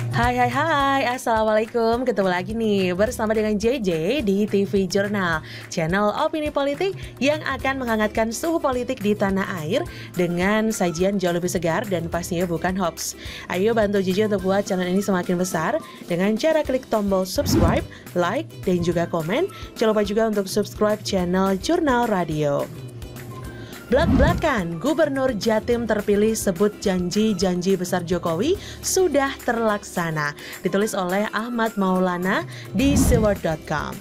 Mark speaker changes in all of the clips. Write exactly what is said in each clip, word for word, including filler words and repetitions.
Speaker 1: Hai hai hai, Assalamualaikum. Ketemu lagi nih bersama dengan J J di T V Jurnal, channel opini politik yang akan menghangatkan suhu politik di tanah air dengan sajian jauh lebih segar dan pastinya bukan hoax. Ayo bantu J J untuk buat channel ini semakin besar dengan cara klik tombol subscribe, like, dan juga komen. Jangan lupa juga untuk subscribe channel Jurnal Radio. Blak-blakan, Gubernur Jatim terpilih sebut janji-janji besar Jokowi sudah terlaksana. Ditulis oleh Ahmad Maulana di seward dot com.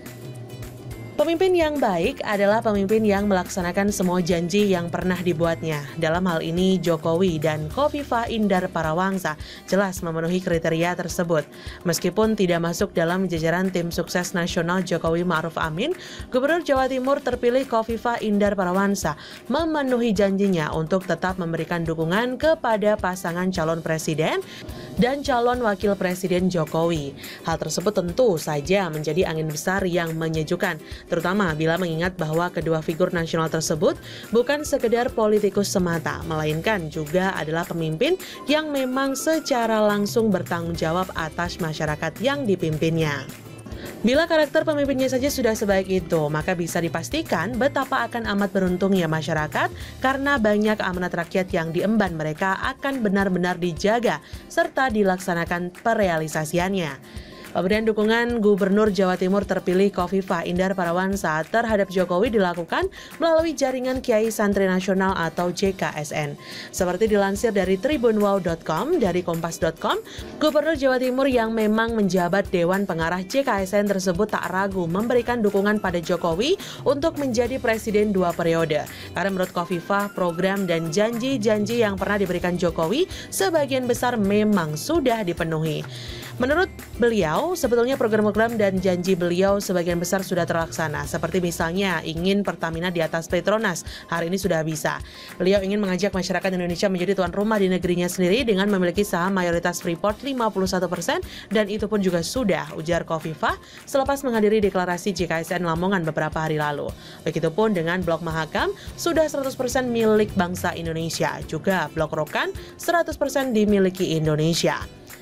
Speaker 1: Pemimpin yang baik adalah pemimpin yang melaksanakan semua janji yang pernah dibuatnya. Dalam hal ini Jokowi dan Khofifah Indar Parawangsa jelas memenuhi kriteria tersebut. Meskipun tidak masuk dalam jajaran tim sukses nasional Jokowi Ma'ruf Amin, Gubernur Jawa Timur terpilih Khofifah Indar Parawangsa memenuhi janjinya untuk tetap memberikan dukungan kepada pasangan calon presiden dan calon wakil presiden Jokowi. Hal tersebut tentu saja menjadi angin besar yang menyejukkan, terutama bila mengingat bahwa kedua figur nasional tersebut bukan sekedar politikus semata, melainkan juga adalah pemimpin yang memang secara langsung bertanggung jawab atas masyarakat yang dipimpinnya. Bila karakter pemimpinnya saja sudah sebaik itu, maka bisa dipastikan betapa akan amat beruntungnya masyarakat karena banyak amanat rakyat yang diemban mereka akan benar-benar dijaga serta dilaksanakan perealisasiannya. Pemberian dukungan Gubernur Jawa Timur terpilih Khofifah Indar Parawangsa terhadap Jokowi dilakukan melalui jaringan Kiai Santri Nasional atau J K S N. Seperti dilansir dari tribunwow dot com, dari kompas dot com, Gubernur Jawa Timur yang memang menjabat Dewan Pengarah J K S N tersebut tak ragu memberikan dukungan pada Jokowi untuk menjadi presiden dua periode. Karena menurut Khofifah, program dan janji-janji yang pernah diberikan Jokowi sebagian besar memang sudah dipenuhi. Menurut beliau, sebetulnya program-program dan janji beliau sebagian besar sudah terlaksana. Seperti misalnya ingin Pertamina di atas Petronas, hari ini sudah bisa. Beliau ingin mengajak masyarakat Indonesia menjadi tuan rumah di negerinya sendiri dengan memiliki saham mayoritas Freeport lima puluh satu persen, dan itu pun juga sudah, ujar Khofifah selepas menghadiri deklarasi J K S N Lamongan beberapa hari lalu. Begitupun dengan Blok Mahakam, sudah seratus persen milik bangsa Indonesia. Juga Blok Rokan, seratus persen dimiliki Indonesia.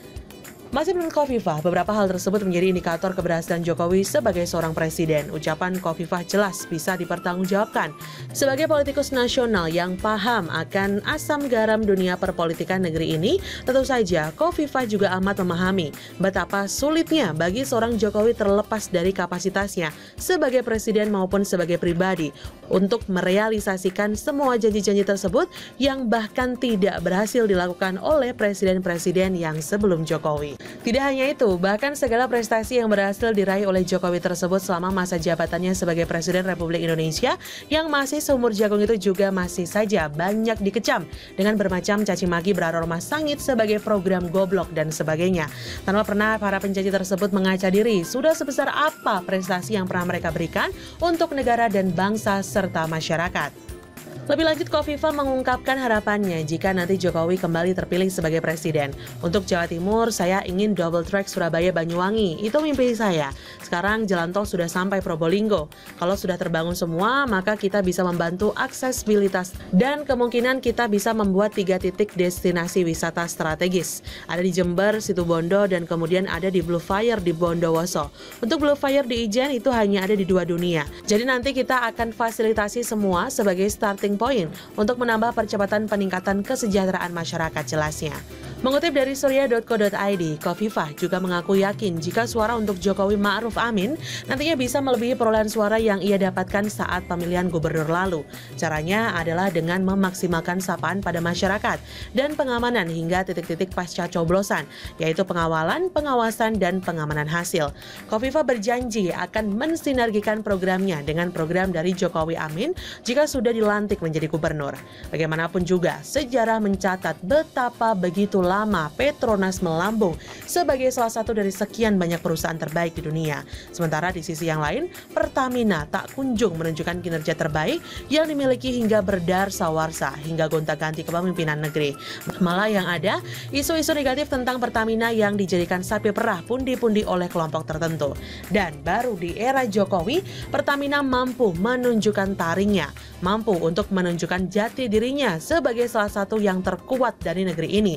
Speaker 1: Masih menurut Khofifah, beberapa hal tersebut menjadi indikator keberhasilan Jokowi sebagai seorang presiden. Ucapan Khofifah jelas bisa dipertanggungjawabkan. Sebagai politikus nasional yang paham akan asam garam dunia perpolitikan negeri ini, tentu saja Khofifah juga amat memahami betapa sulitnya bagi seorang Jokowi terlepas dari kapasitasnya sebagai presiden maupun sebagai pribadi untuk merealisasikan semua janji-janji tersebut yang bahkan tidak berhasil dilakukan oleh presiden-presiden yang sebelum Jokowi. Tidak hanya itu, bahkan segala prestasi yang berhasil diraih oleh Jokowi tersebut selama masa jabatannya sebagai Presiden Republik Indonesia yang masih seumur jagung itu juga masih saja banyak dikecam dengan bermacam caci maki beraroma sangit sebagai program goblok dan sebagainya. Tanpa pernah para penjanji tersebut mengaca diri sudah sebesar apa prestasi yang pernah mereka berikan untuk negara dan bangsa serta masyarakat. Lebih lanjut, Khofifah mengungkapkan harapannya jika nanti Jokowi kembali terpilih sebagai presiden. Untuk Jawa Timur, saya ingin double track Surabaya-Banyuwangi. Itu mimpi saya. Sekarang jalan tol sudah sampai Probolinggo. Kalau sudah terbangun semua, maka kita bisa membantu aksesibilitas dan kemungkinan kita bisa membuat tiga titik destinasi wisata strategis. Ada di Jember, Situbondo, dan kemudian ada di Blue Fire di Bondowoso. Untuk Blue Fire di Ijen itu hanya ada di dua dunia. Jadi nanti kita akan fasilitasi semua sebagai starting poin untuk menambah percepatan peningkatan kesejahteraan masyarakat, jelasnya. Mengutip dari surya dot co dot i d, Khofifah juga mengaku yakin jika suara untuk Jokowi Ma'ruf Amin nantinya bisa melebihi perolehan suara yang ia dapatkan saat pemilihan gubernur lalu. Caranya adalah dengan memaksimalkan sapaan pada masyarakat dan pengamanan hingga titik-titik pasca coblosan, yaitu pengawalan, pengawasan, dan pengamanan hasil. Khofifah berjanji akan mensinergikan programnya dengan program dari Jokowi Amin jika sudah dilantik menjadi gubernur. Bagaimanapun juga, sejarah mencatat betapa begitu lama Petronas melambung sebagai salah satu dari sekian banyak perusahaan terbaik di dunia. Sementara di sisi yang lain, Pertamina tak kunjung menunjukkan kinerja terbaik yang dimiliki hingga berdarsa-warsa hingga gonta-ganti kepemimpinan negeri. Malah yang ada, isu-isu negatif tentang Pertamina yang dijadikan sapi perah pundi-pundi oleh kelompok tertentu. Dan baru di era Jokowi, Pertamina mampu menunjukkan taringnya, mampu untuk menunjukkan jati dirinya sebagai salah satu yang terkuat dari negeri ini, yang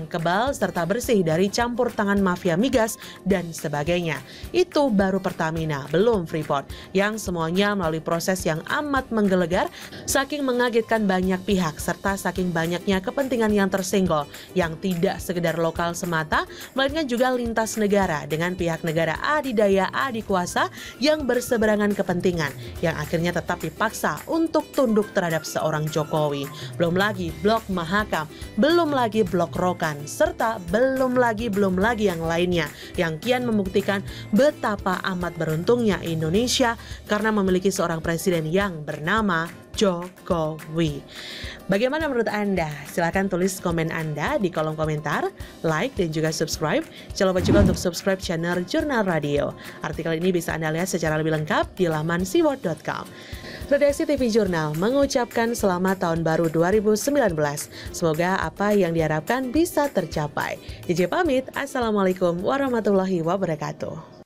Speaker 1: yang kebal serta bersih dari campur tangan mafia migas dan sebagainya. Itu baru Pertamina, belum Freeport, yang semuanya melalui proses yang amat menggelegar, saking mengagetkan banyak pihak serta saking banyaknya kepentingan yang tersenggol, yang tidak sekedar lokal semata, melainkan juga lintas negara dengan pihak negara adidaya adikuasa yang berseberangan kepentingan, yang akhirnya tetap dipaksa untuk tunduk terhadap seorang Jokowi. Belum lagi blok Mahakam, belum lagi blok Rokan, serta belum lagi belum lagi yang lainnya, yang kian membuktikan betapa amat beruntungnya Indonesia karena memiliki seorang presiden yang bernama Jokowi. Bagaimana menurut Anda? Silahkan tulis komen Anda di kolom komentar, like dan juga subscribe. Jangan lupa juga untuk subscribe channel Jurnal Radio. Artikel ini bisa Anda lihat secara lebih lengkap di laman siwot dot com. Redaksi T V Jurnal mengucapkan selamat tahun baru dua ribu sembilan belas. Semoga apa yang diharapkan bisa tercapai. J J pamit, Assalamualaikum warahmatullahi wabarakatuh.